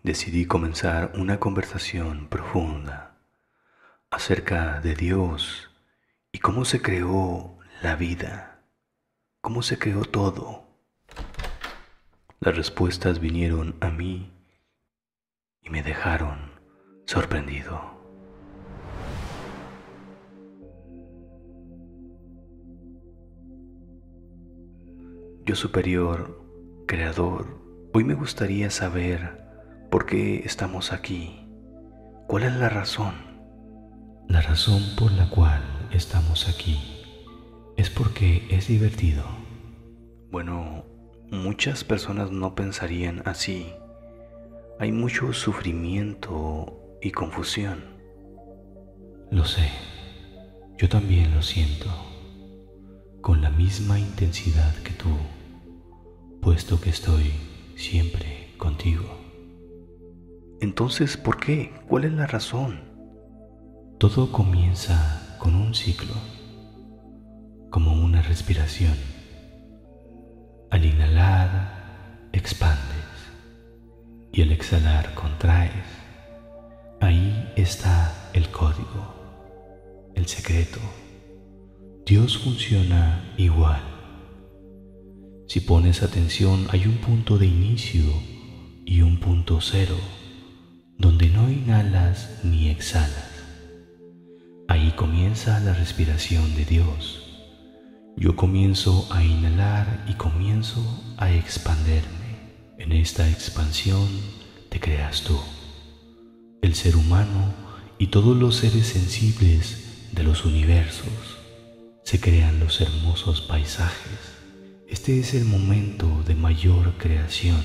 decidí comenzar una conversación profunda acerca de Dios y cómo se creó la vida, cómo se creó todo. Las respuestas vinieron a mí y me dejaron sorprendido. Yo superior, creador, hoy me gustaría saber por qué estamos aquí. ¿Cuál es la razón? La razón por la cual estamos aquí es porque es divertido. Bueno, muchas personas no pensarían así. Hay mucho sufrimiento y confusión. Lo sé, yo también lo siento, con la misma intensidad que tú, puesto que estoy siempre contigo. Entonces, ¿por qué? ¿Cuál es la razón? Todo comienza con un ciclo, como una respiración. Al inhalar, expandes, y al exhalar, contraes. Ahí está el código, el secreto. Dios funciona igual. Si pones atención, hay un punto de inicio y un punto cero, donde no inhalas ni exhalas. Ahí comienza la respiración de Dios. Yo comienzo a inhalar y comienzo a expanderme. En esta expansión te creas tú, el ser humano y todos los seres sensibles de los universos. Se crean los hermosos paisajes. Este es el momento de mayor creación.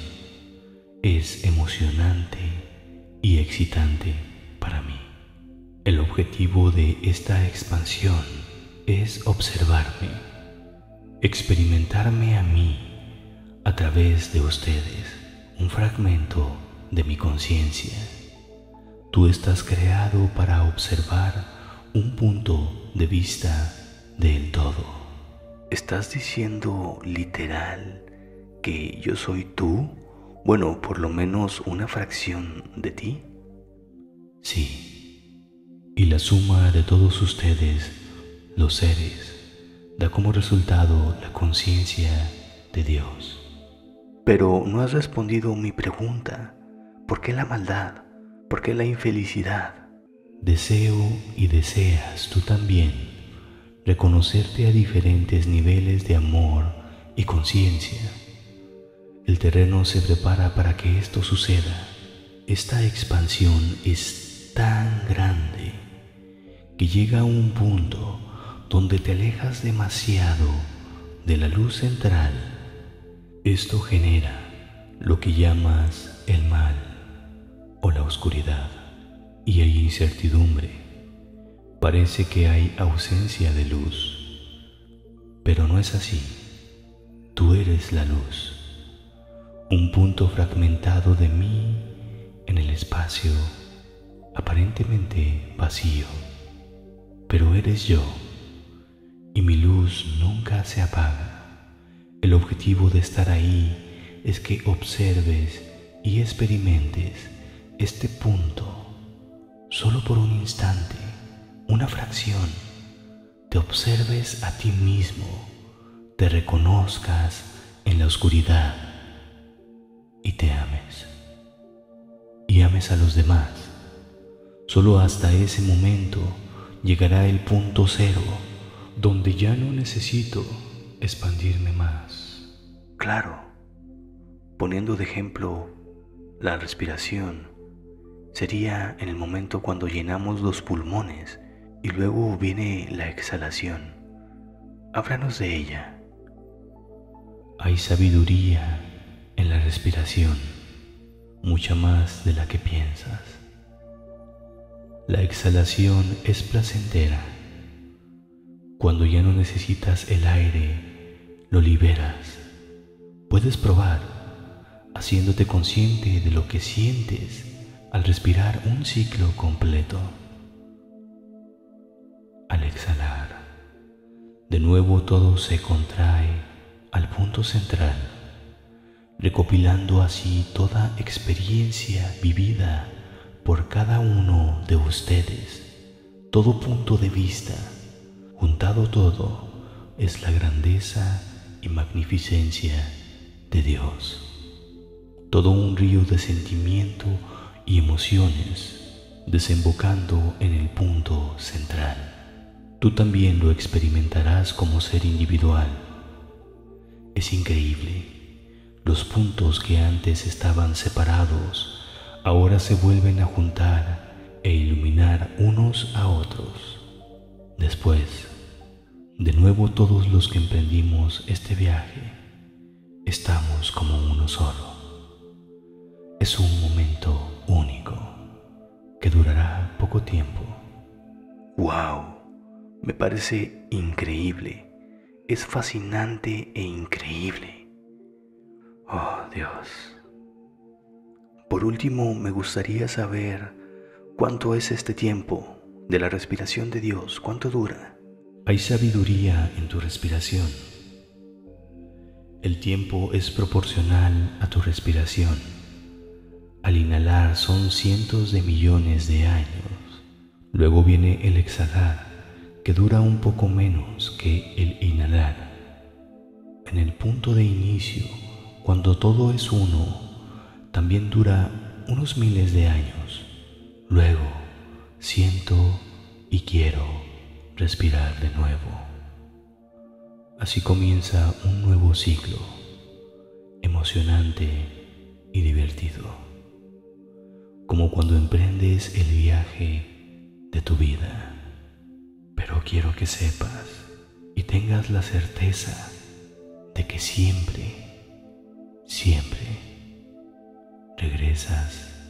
Es emocionante y excitante para mí. El objetivo de esta expansión es observarme, experimentarme a mí a través de ustedes, un fragmento de mi conciencia. Tú estás creado para observar un punto de vista del todo. ¿Estás diciendo literal que yo soy tú? Bueno, por lo menos una fracción de ti. Sí, y la suma de todos ustedes, los seres, da como resultado la conciencia de Dios. Pero no has respondido mi pregunta. ¿Por qué la maldad? ¿Por qué la infelicidad? Deseo y deseas tú también reconocerte a diferentes niveles de amor y conciencia. El terreno se prepara para que esto suceda. Esta expansión es tan grande que llega a un punto donde te alejas demasiado de la luz central. Esto genera lo que llamas el mal o la oscuridad, y hay incertidumbre. Parece que hay ausencia de luz, pero no es así. Tú eres la luz, un punto fragmentado de mí en el espacio, aparentemente vacío, pero eres yo, y mi luz nunca se apaga. El objetivo de estar ahí es que observes y experimentes este punto solo por un instante, una fracción. Te observes a ti mismo, te reconozcas en la oscuridad y te ames. Y ames a los demás. Solo hasta ese momento llegará el punto cero, donde ya no necesito expandirme más. Claro, poniendo de ejemplo la respiración, sería en el momento cuando llenamos los pulmones y luego viene la exhalación. Háblanos de ella. Hay sabiduría en la respiración, mucha más de la que piensas. La exhalación es placentera. Cuando ya no necesitas el aire, lo liberas. Puedes probar, haciéndote consciente de lo que sientes al respirar un ciclo completo. Al exhalar, de nuevo todo se contrae al punto central. recopilando así toda experiencia vivida por cada uno de ustedes. Todo punto de vista, juntado todo, es la grandeza y magnificencia de Dios. Todo un río de sentimiento y emociones desembocando en el punto central. Tú también lo experimentarás como ser individual. Es increíble. Los puntos que antes estaban separados ahora se vuelven a juntar e iluminar unos a otros. Después, de nuevo todos los que emprendimos este viaje, estamos como uno solo. Es un momento único que durará poco tiempo. ¡Wow! Me parece increíble. Es fascinante e increíble. Oh, Dios. Por último, me gustaría saber cuánto es este tiempo de la respiración de Dios. ¿Cuánto dura? Hay sabiduría en tu respiración. El tiempo es proporcional a tu respiración. Al inhalar son cientos de millones de años. Luego viene el exhalar, que dura un poco menos que el inhalar. En el punto de inicio, cuando todo es uno, también dura unos miles de años. Luego, siento y quiero respirar de nuevo. Así comienza un nuevo ciclo, emocionante y divertido, como cuando emprendes el viaje de tu vida. Pero quiero que sepas y tengas la certeza de que siempre regresas